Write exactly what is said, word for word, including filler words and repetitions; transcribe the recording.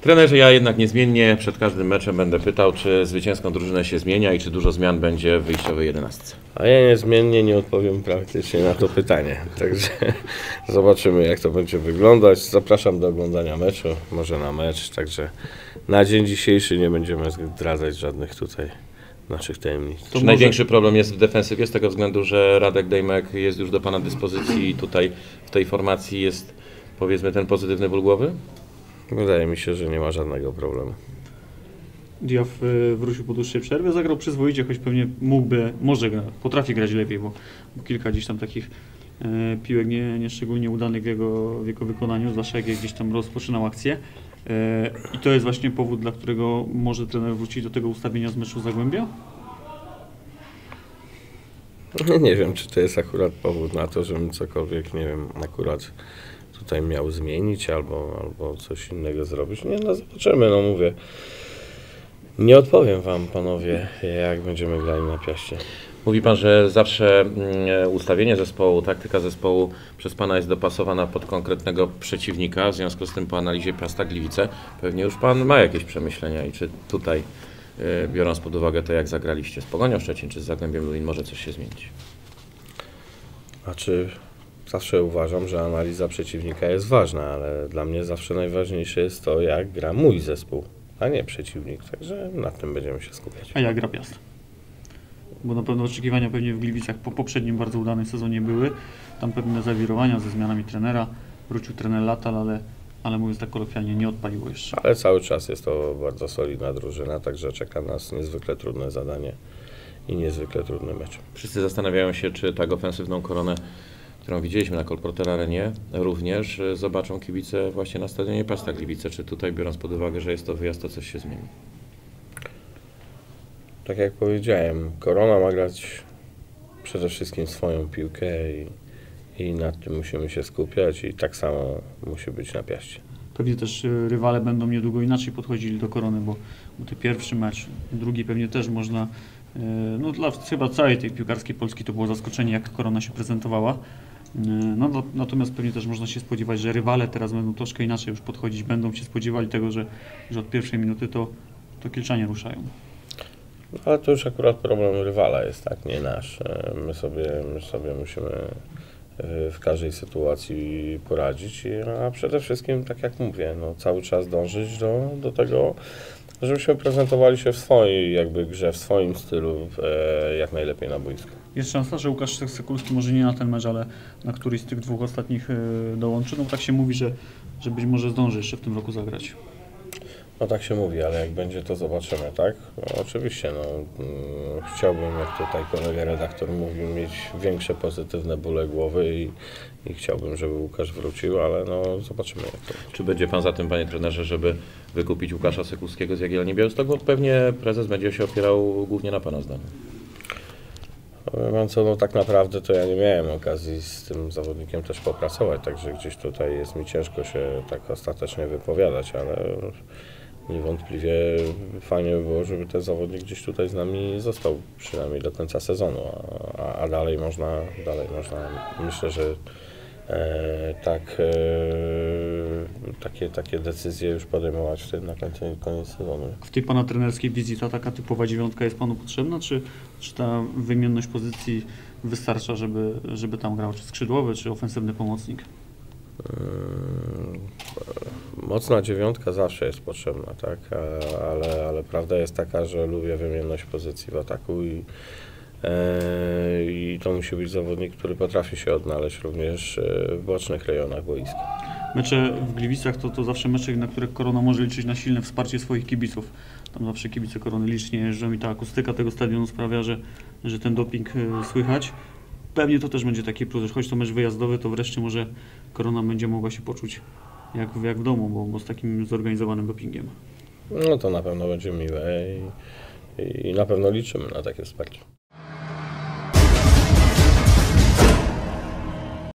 Trenerze, ja jednak niezmiennie przed każdym meczem będę pytał, czy zwycięską drużynę się zmienia i czy dużo zmian będzie w wyjściowej jedenastce. A ja niezmiennie nie odpowiem praktycznie na to pytanie, także zobaczymy, jak to będzie wyglądać. Zapraszam do oglądania meczu, może na mecz, także na dzień dzisiejszy nie będziemy zdradzać żadnych tutaj naszych tajemnic. To czy największy problem jest w defensywie z tego względu, że Radek Dejmek jest już do Pana dyspozycji i tutaj w tej formacji jest, powiedzmy, ten pozytywny ból głowy? Wydaje mi się, że nie ma żadnego problemu. Diaf wrócił po dłuższej przerwie, zagrał przyzwoicie, choć pewnie mógłby, może gra, potrafi grać lepiej, bo, bo kilka gdzieś tam takich e, piłek nie, nie szczególnie udanych w jego, w jego wykonaniu, zwłaszcza jak gdzieś tam rozpoczynał akcję. E, I to jest właśnie powód, dla którego może trener wrócić do tego ustawienia z meczu Zagłębia? Nie, nie wiem, czy to jest akurat powód na to, żebym cokolwiek, nie wiem, akurat tutaj miał zmienić albo, albo coś innego zrobić. Nie, no zobaczymy, no mówię. Nie odpowiem Wam, panowie, jak będziemy grali na Piaście. Mówi Pan, że zawsze ustawienie zespołu, taktyka zespołu przez Pana jest dopasowana pod konkretnego przeciwnika, w związku z tym po analizie Piasta Gliwice pewnie już Pan ma jakieś przemyślenia i czy tutaj, biorąc pod uwagę to, jak zagraliście z Pogonią Szczecin czy z Zagłębiem Lubin, może coś się zmienić? Znaczy, zawsze uważam, że analiza przeciwnika jest ważna, ale dla mnie zawsze najważniejsze jest to, jak gra mój zespół, a nie przeciwnik, także nad tym będziemy się skupiać. A jak gra Piast? Bo na pewno oczekiwania pewnie w Gliwicach po poprzednim bardzo udanym sezonie były. Tam pewne zawirowania ze zmianami trenera. Wrócił trener Latal, ale, ale mówiąc tak kolokwialnie, nie odpaliło jeszcze. Ale cały czas jest to bardzo solidna drużyna, także czeka nas niezwykle trudne zadanie i niezwykle trudny mecz. Wszyscy zastanawiają się, czy tak ofensywną koronę, którą widzieliśmy na Kolporter Arenie, również zobaczą kibice właśnie na stadionie Piasta Gliwice. Czy tutaj, biorąc pod uwagę, że jest to wyjazd, to coś się zmieni? Tak jak powiedziałem, Korona ma grać przede wszystkim swoją piłkę i, i nad tym musimy się skupiać i tak samo musi być na Piaście. Pewnie też rywale będą niedługo inaczej podchodzili do Korony, bo, bo ten pierwszy mecz, drugi pewnie też można, no dla chyba całej tej piłkarskiej Polski to było zaskoczenie, jak Korona się prezentowała. No, natomiast pewnie też można się spodziewać, że rywale teraz będą troszkę inaczej już podchodzić, będą się spodziewali tego, że, że od pierwszej minuty to, to Kielczanie ruszają. Ale to już akurat problem rywala jest, tak, nie nasz. My sobie, my sobie musimy w każdej sytuacji poradzić, a przede wszystkim, tak jak mówię, no, cały czas dążyć do, do tego, żebyśmy prezentowali się w swojej jakby grze, w swoim stylu, e, jak najlepiej na boisku. Jest szansa, że Łukasz Sekulski może nie na ten mecz, ale na któryś z tych dwóch ostatnich e, dołączy. No tak się mówi, że, że być może zdąży jeszcze w tym roku zagrać. No tak się mówi, ale jak będzie, to zobaczymy, tak? No, oczywiście, no, mm, chciałbym, jak tutaj kolega redaktor mówił, mieć większe pozytywne bóle głowy i, i chciałbym, żeby Łukasz wrócił, ale no zobaczymy, jak to będzie. Czy będzie Pan za tym, Panie trenerze, żeby wykupić Łukasza Sekulskiego z Jagiellonii Białystok? Bo pewnie prezes będzie się opierał głównie na Pana zdaniu. No, co, no tak naprawdę to ja nie miałem okazji z tym zawodnikiem też popracować, także gdzieś tutaj jest mi ciężko się tak ostatecznie wypowiadać, ale niewątpliwie fajnie by było, żeby ten zawodnik gdzieś tutaj z nami został przynajmniej do końca sezonu, a, a dalej można, dalej można, myślę, że e, tak, e, takie, takie decyzje już podejmować wtedy na koniec, koniec sezonu. W tej Pana trenerskiej wizji ta taka typowa dziewiątka jest Panu potrzebna, czy, czy ta wymienność pozycji wystarcza, żeby, żeby tam grał czy skrzydłowy, czy ofensywny pomocnik? Mocna dziewiątka zawsze jest potrzebna, tak? ale, ale prawda jest taka, że lubię wymienność pozycji w ataku i, e, i to musi być zawodnik, który potrafi się odnaleźć również w bocznych rejonach boiska. Mecze w Gliwicach to, to zawsze mecze, na których Korona może liczyć na silne wsparcie swoich kibiców. Tam zawsze kibice Korony licznie jeżdżą i ta akustyka tego stadionu sprawia, że, że ten doping słychać. Pewnie to też będzie taki plus, że choć to mecz wyjazdowy, to wreszcie może Korona będzie mogła się poczuć jak, jak w domu, bo, bo z takim zorganizowanym dopingiem. No to na pewno będzie miłe i, i na pewno liczymy na takie wsparcie.